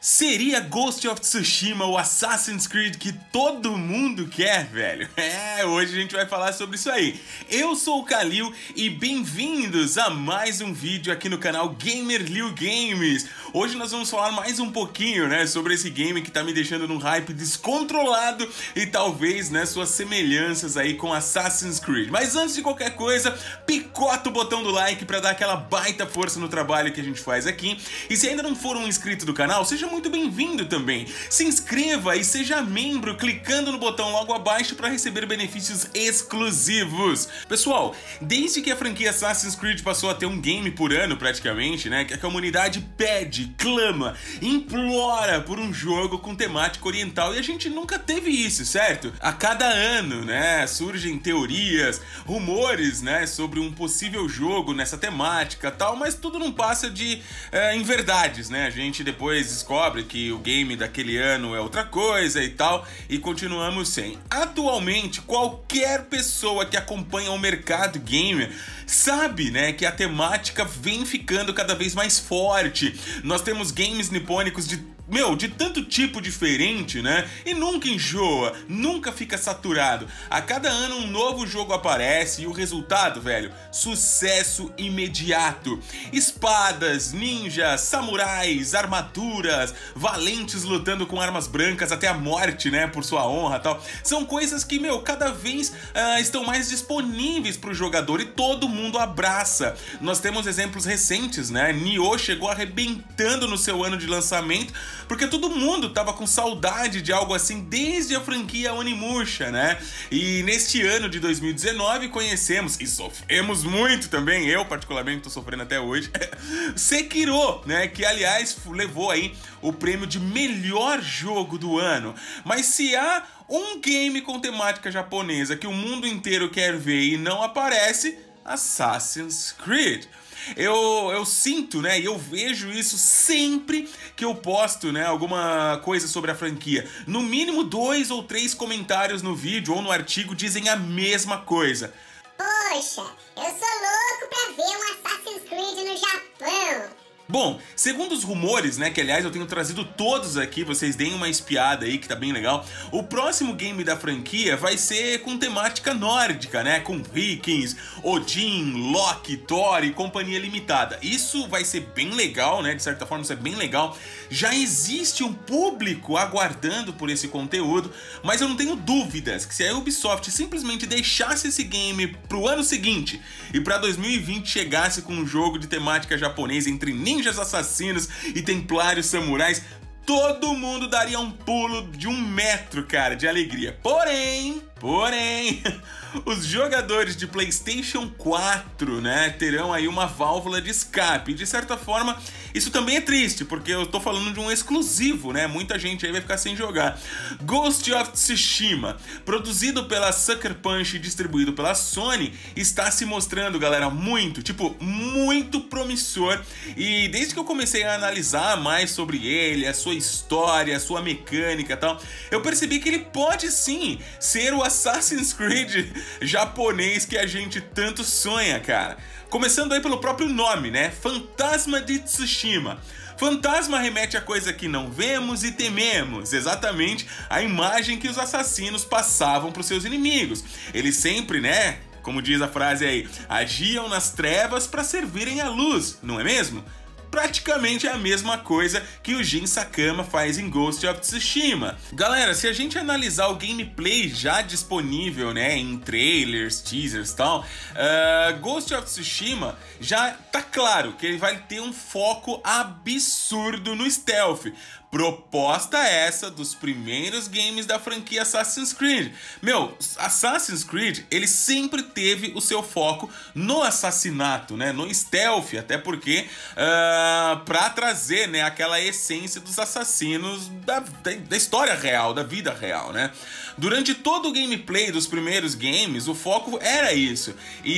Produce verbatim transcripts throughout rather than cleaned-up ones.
Seria Ghost of Tsushima o Assassin's Creed que todo mundo quer, velho? É, hoje a gente vai falar sobre isso aí. Eu sou o Kalil e bem-vindos a mais um vídeo aqui no canal Gamerliu Games. Hoje nós vamos falar mais um pouquinho, né, sobre esse game que tá me deixando num hype descontrolado e talvez, né, suas semelhanças aí com Assassin's Creed. Mas antes de qualquer coisa, picota o botão do like pra dar aquela baita força no trabalho que a gente faz aqui. E se ainda não for um inscrito do canal, seja muito bem-vindo também. Se inscreva e seja membro clicando no botão logo abaixo para receber benefícios exclusivos. Pessoal, desde que a franquia Assassin's Creed passou a ter um game por ano praticamente, né, que a comunidade pede, clama, implora por um jogo com temática oriental e a gente nunca teve isso, certo? A cada ano, né, surgem teorias, rumores, né, sobre um possível jogo nessa temática tal, mas tudo não passa de é, inverdades, né? A gente depois descobre que o game daquele ano é outra coisa e tal, e continuamos sem. Atualmente, qualquer pessoa que acompanha o mercado gamer sabe, né, que a temática vem ficando cada vez mais forte. Nós temos games nipônicos de Meu, de tanto tipo diferente, né? E nunca enjoa, nunca fica saturado. A cada ano um novo jogo aparece e o resultado, velho, sucesso imediato. Espadas, ninjas, samurais, armaduras, valentes lutando com armas brancas até a morte, né? Por sua honra e tal. São coisas que, meu, cada vez uh, estão mais disponíveis para o jogador e todo mundo abraça. Nós temos exemplos recentes, né? Nioh chegou arrebentando no seu ano de lançamento, porque todo mundo tava com saudade de algo assim desde a franquia Onimusha, né? E neste ano de dois mil e dezenove conhecemos, e sofremos muito também, eu particularmente tô sofrendo até hoje, Sekiro, né? Que aliás levou aí o prêmio de melhor jogo do ano. Mas se há um game com temática japonesa que o mundo inteiro quer ver e não aparece, Assassin's Creed. Eu, eu sinto, né, e eu vejo isso sempre que eu posto, né, alguma coisa sobre a franquia. No mínimo dois ou três comentários no vídeo ou no artigo dizem a mesma coisa. Poxa, eu sou louco pra ver um Assassin's Creed no Japão. Bom, segundo os rumores, né, que aliás eu tenho trazido todos aqui, vocês deem uma espiada aí que tá bem legal, o próximo game da franquia vai ser com temática nórdica, né, com vikings, Odin, Loki, Thor e companhia limitada. Isso vai ser bem legal, né, de certa forma isso é bem legal. Já existe um público aguardando por esse conteúdo, mas eu não tenho dúvidas que se a Ubisoft simplesmente deixasse esse game pro ano seguinte e pra dois mil e vinte chegasse com um jogo de temática japonesa entre ninjas assassinos e templários samurais, todo mundo daria um pulo de um metro, cara, de alegria. Porém, porém, os jogadores de PlayStation quatro, né, terão aí uma válvula de escape. De certa forma, isso também é triste, porque eu tô falando de um exclusivo, né? Muita gente aí vai ficar sem jogar. Ghost of Tsushima, produzido pela Sucker Punch e distribuído pela Sony, está se mostrando, galera, muito, tipo, muito promissor. E desde que eu comecei a analisar mais sobre ele, a sua história, a sua mecânica e tal, eu percebi que ele pode sim ser o Assassin's Creed japonês que a gente tanto sonha, cara. Começando aí pelo próprio nome, né? Fantasma de Tsushima. Fantasma remete a coisa que não vemos e tememos, exatamente a imagem que os assassinos passavam para os seus inimigos. Eles sempre, né, como diz a frase aí, agiam nas trevas para servirem à luz, não é mesmo? Praticamente é a mesma coisa que o Jin Sakama faz em Ghost of Tsushima. Galera, se a gente analisar o gameplay já disponível, né, em trailers, teasers e tal, uh, Ghost of Tsushima já tá claro que ele vai ter um foco absurdo no stealth. Proposta essa dos primeiros games da franquia Assassin's Creed. Meu, Assassin's Creed, ele sempre teve o seu foco no assassinato, né, no stealth, até porque uh, pra trazer, né, aquela essência dos assassinos da, da, da história real, da vida real, né. Durante todo o gameplay dos primeiros games, o foco era isso.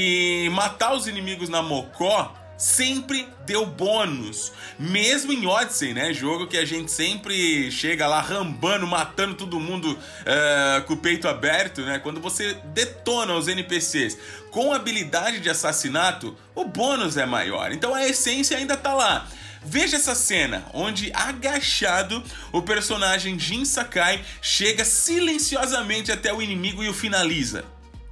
E matar os inimigos na mocó sempre deu bônus, mesmo em Odyssey, né, jogo que a gente sempre chega lá rambando, matando todo mundo uh, com o peito aberto, né, quando você detona os N P Cs com habilidade de assassinato, o bônus é maior, então a essência ainda tá lá. Veja essa cena, onde agachado o personagem Jin Sakai chega silenciosamente até o inimigo e o finaliza.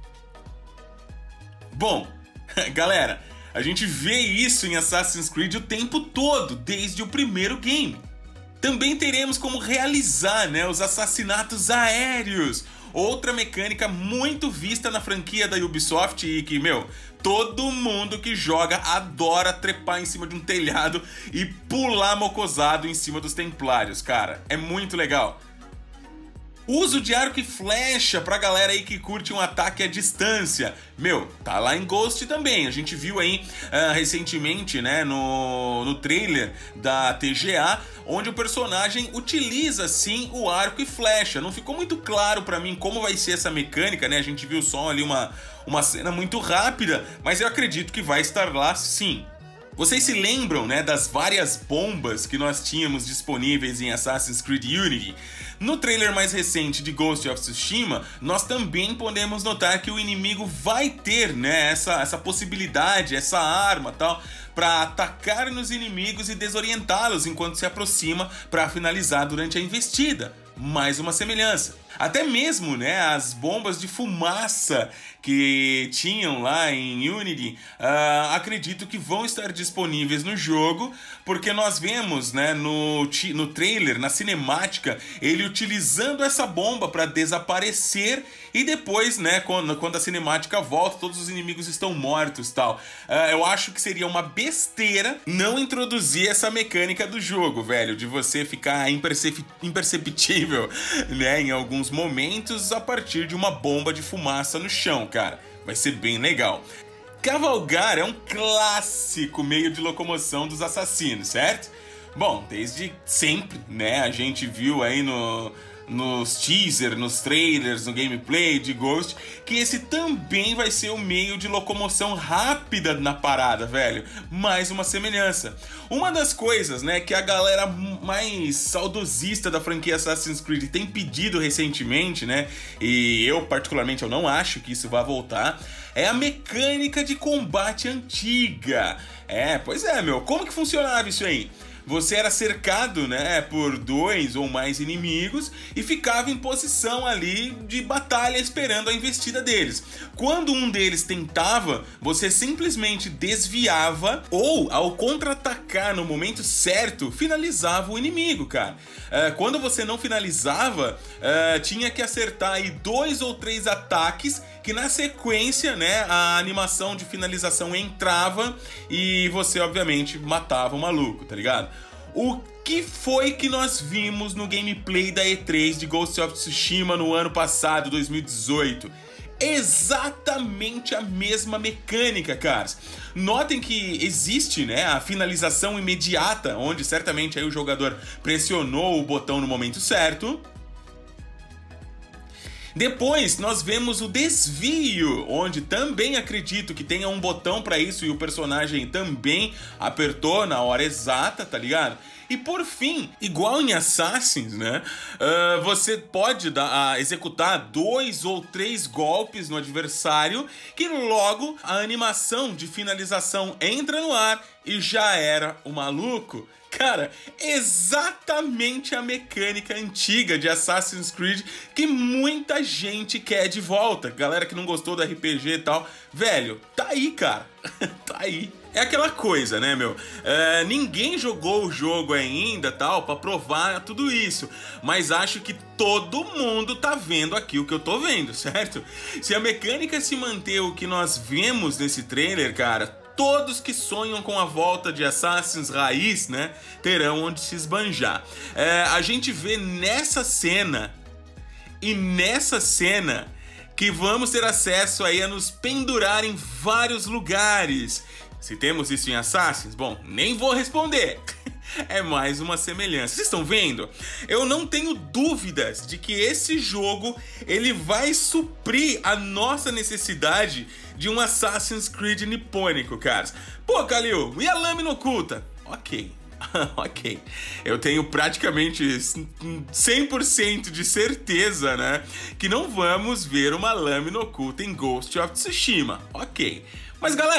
Bom, galera, a gente vê isso em Assassin's Creed o tempo todo, desde o primeiro game. Também teremos como realizar, né, os assassinatos aéreos, outra mecânica muito vista na franquia da Ubisoft e que, meu, todo mundo que joga adora trepar em cima de um telhado e pular mocosado em cima dos templários, cara. É muito legal. Uso de arco e flecha pra galera aí que curte um ataque à distância. Meu, tá lá em Ghost também. A gente viu aí uh, recentemente, né, no, no trailer da T G A, onde o personagem utiliza sim o arco e flecha. Não ficou muito claro pra mim como vai ser essa mecânica, né? A gente viu só ali uma, uma cena muito rápida, mas eu acredito que vai estar lá sim. Vocês se lembram, né, das várias bombas que nós tínhamos disponíveis em Assassin's Creed Unity? No trailer mais recente de Ghost of Tsushima, nós também podemos notar que o inimigo vai ter, né, essa, essa possibilidade, essa arma tal, para atacar nos inimigos e desorientá-los enquanto se aproxima para finalizar durante a investida. Mais uma semelhança. Até mesmo, né, as bombas de fumaça que tinham lá em Unity, uh, acredito que vão estar disponíveis no jogo, porque nós vemos, né, no, no trailer, na cinemática, ele utilizando essa bomba para desaparecer e depois, né, quando, quando a cinemática volta, todos os inimigos estão mortos e tal. Uh, eu acho que seria uma besteira não introduzir essa mecânica do jogo, velho, de você ficar impercep imperceptível, né, em alguns momentos a partir de uma bomba de fumaça no chão, cara. Vai ser bem legal. Cavalgar é um clássico meio de locomoção dos assassinos, certo? Bom, desde sempre, né, a gente viu aí no... nos teasers, nos trailers, no gameplay de Ghost, que esse também vai ser o meio de locomoção rápida na parada, velho. Mais uma semelhança. Uma das coisas, né, que a galera mais saudosista da franquia Assassin's Creed tem pedido recentemente, né, e eu particularmente eu não acho que isso vai voltar, é a mecânica de combate antiga. É, pois é, meu, como que funcionava isso aí? Você era cercado, né, por dois ou mais inimigos e ficava em posição ali de batalha esperando a investida deles. Quando um deles tentava, você simplesmente desviava ou, ao contra-atacar no momento certo, finalizava o inimigo, cara. Uh, quando você não finalizava, uh, tinha que acertar aí dois ou três ataques que na sequência, né, a animação de finalização entrava e você, obviamente, matava o maluco, tá ligado? O que foi que nós vimos no gameplay da E três de Ghost of Tsushima no ano passado, dois mil e dezoito? Exatamente a mesma mecânica, caras. Notem que existe, né, a finalização imediata, onde certamente aí o jogador pressionou o botão no momento certo. Depois nós vemos o desvio, onde também acredito que tenha um botão para isso e o personagem também apertou na hora exata, tá ligado? E por fim, igual em Assassins, né, uh, você pode dar, uh, executar dois ou três golpes no adversário que logo a animação de finalização entra no ar e já era o maluco. Cara, exatamente a mecânica antiga de Assassin's Creed que muita gente quer de volta. Galera que não gostou do R P G e tal, velho, tá aí, cara. Tá aí. É aquela coisa, né, meu? É, ninguém jogou o jogo ainda, tal, pra provar tudo isso. Mas acho que todo mundo tá vendo aqui o que eu tô vendo, certo? Se a mecânica se manter o que nós vemos nesse trailer, cara, todos que sonham com a volta de Assassins raiz, né, terão onde se esbanjar. É, a gente vê nessa cena, e nessa cena, que vamos ter acesso aí a nos pendurar em vários lugares. Se temos isso em Assassins, bom, nem vou responder. É mais uma semelhança. Vocês estão vendo? Eu não tenho dúvidas de que esse jogo ele vai suprir a nossa necessidade de um Assassin's Creed nipônico, caras. Pô, Kalil, e a lâmina oculta? Ok. Ok, eu tenho praticamente cem por cento de certeza, né, que não vamos ver uma lâmina oculta em Ghost of Tsushima. Ok, mas galera,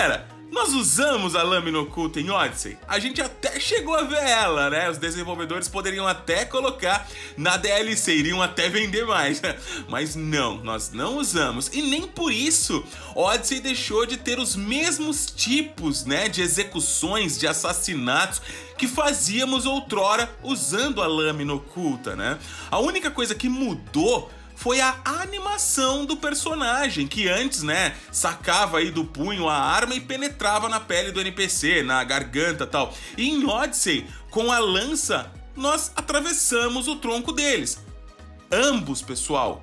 Nós usamos a lâmina oculta em Odyssey? A gente até chegou a ver ela, né? Os desenvolvedores poderiam até colocar na D L C, iriam até vender mais. Mas não, nós não usamos. E nem por isso Odyssey deixou de ter os mesmos tipos, né, de execuções, de assassinatos que fazíamos outrora usando a lâmina oculta, né? A única coisa que mudou foi a animação do personagem, que antes, né, sacava aí do punho a arma e penetrava na pele do N P C, na garganta e tal. E em Odyssey, com a lança, nós atravessamos o tronco deles. Ambos, pessoal,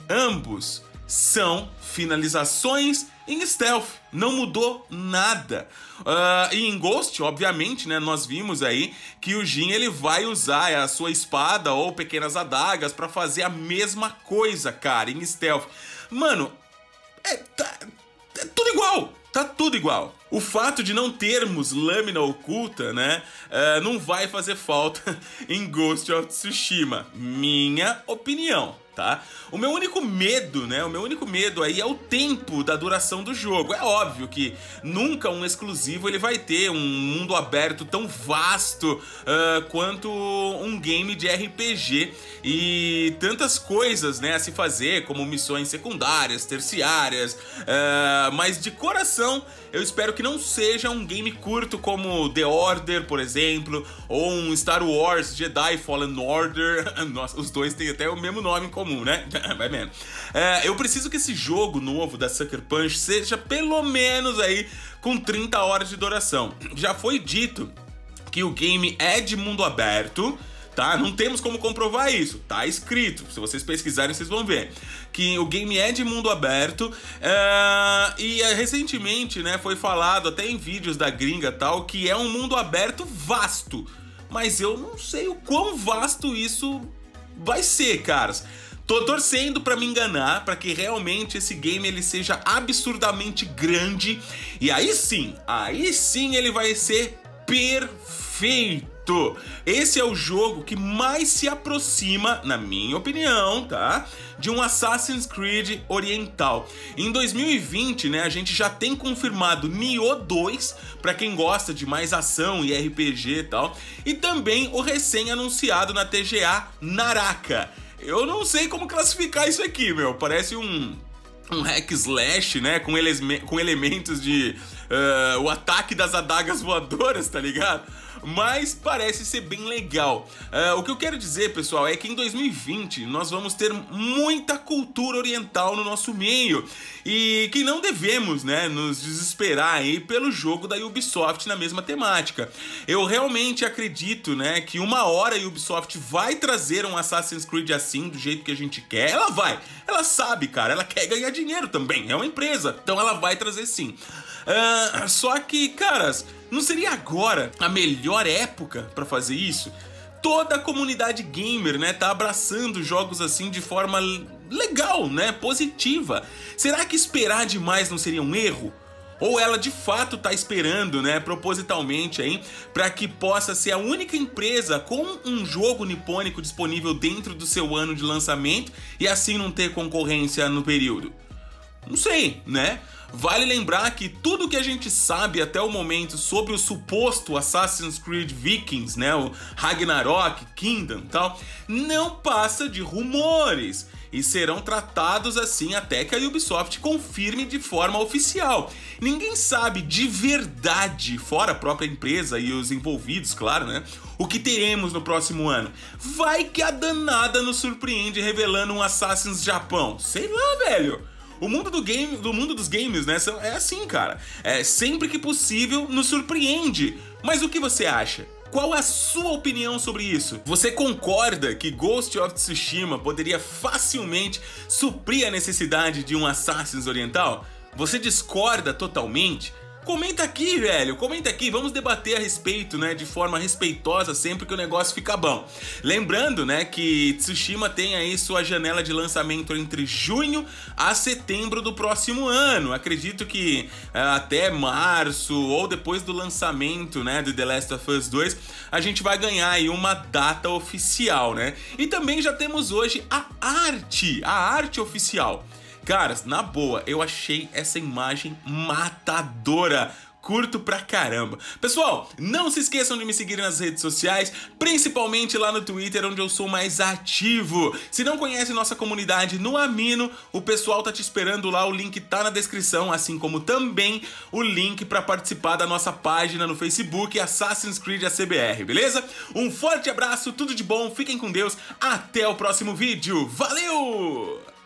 ambos são finalizações em stealth, não mudou nada. Uh, e em Ghost, obviamente, né, nós vimos aí que o Jin ele vai usar a sua espada ou pequenas adagas pra fazer a mesma coisa, cara, em stealth. Mano, é, tá, é tudo igual, tá tudo igual. O fato de não termos lâmina oculta, né, uh, não vai fazer falta em Ghost of Tsushima, minha opinião. Tá? O meu único medo, né? O meu único medo aí é o tempo da duração do jogo. É óbvio que nunca um exclusivo ele vai ter um mundo aberto tão vasto uh, quanto um game de R P G e tantas coisas, né, a se fazer, como missões secundárias, terciárias. Uh, mas de coração, eu espero que não seja um game curto como The Order, por exemplo, ou um Star Wars Jedi Fallen Order. Nossa, os dois têm até o mesmo nome em comum, né? Vai mesmo. É, eu preciso que esse jogo novo da Sucker Punch seja pelo menos aí com trinta horas de duração. Já foi dito que o game é de mundo aberto, tá? Não temos como comprovar isso, tá escrito. Se vocês pesquisarem, vocês vão ver que o game é de mundo aberto. É... E recentemente, né, foi falado até em vídeos da gringa tal que é um mundo aberto vasto. Mas eu não sei o quão vasto isso vai ser, caras. Tô torcendo pra me enganar, pra que realmente esse game ele seja absurdamente grande. E aí sim, aí sim ele vai ser perfeito. Esse é o jogo que mais se aproxima, na minha opinião, tá, de um Assassin's Creed oriental. Em dois mil e vinte, né, a gente já tem confirmado Nioh dois, pra quem gosta de mais ação e R P G e tal, e também o recém-anunciado na T G A Naraka. Eu não sei como classificar isso aqui, meu. Parece um, um hack slash, né? Com, ele com elementos de uh, o ataque das adagas voadoras, tá ligado? Mas parece ser bem legal. Uh, o que eu quero dizer, pessoal, é que em dois mil e vinte nós vamos ter muita cultura oriental no nosso meio e que não devemos, né, nos desesperar aí pelo jogo da Ubisoft na mesma temática. Eu realmente acredito, né, que uma hora a Ubisoft vai trazer um Assassin's Creed assim, do jeito que a gente quer. Ela vai, ela sabe, cara, ela quer ganhar dinheiro também, é uma empresa, então ela vai trazer sim. Uh, só que, caras, não seria agora a melhor época pra fazer isso? Toda a comunidade gamer, né, tá abraçando jogos assim de forma legal, né, positiva. Será que esperar demais não seria um erro? Ou ela de fato tá esperando, né, propositalmente aí, pra que possa ser a única empresa com um jogo nipônico disponível dentro do seu ano de lançamento e assim não ter concorrência no período? Não sei, né? Vale lembrar que tudo que a gente sabe até o momento sobre o suposto Assassin's Creed Vikings, né, o Ragnarok, Kingdom e tal, não passa de rumores e serão tratados assim até que a Ubisoft confirme de forma oficial. Ninguém sabe de verdade, fora a própria empresa e os envolvidos, claro, né, o que teremos no próximo ano. Vai que a danada nos surpreende revelando um Assassin's Japão. Sei lá, velho. O mundo do game, do mundo dos games, né, é assim, cara. É, sempre que possível, nos surpreende. Mas o que você acha? Qual a sua opinião sobre isso? Você concorda que Ghost of Tsushima poderia facilmente suprir a necessidade de um Assassin's oriental? Você discorda totalmente? Comenta aqui, velho, comenta aqui, vamos debater a respeito, né, de forma respeitosa sempre que o negócio fica bom. Lembrando, né, que Tsushima tem aí sua janela de lançamento entre junho a setembro do próximo ano. Acredito que uh, até março ou depois do lançamento, né, do The Last of Us dois, a gente vai ganhar aí uma data oficial, né? E também já temos hoje a arte, a arte oficial. Caras, na boa, eu achei essa imagem matadora. curto pra caramba. Pessoal, não se esqueçam de me seguir nas redes sociais, principalmente lá no Twitter, onde eu sou mais ativo. Se não conhece nossa comunidade no Amino, o pessoal tá te esperando lá, o link tá na descrição, assim como também o link pra participar da nossa página no Facebook, Assassin's Creed A C B R, beleza? Um forte abraço, tudo de bom, fiquem com Deus, até o próximo vídeo, valeu!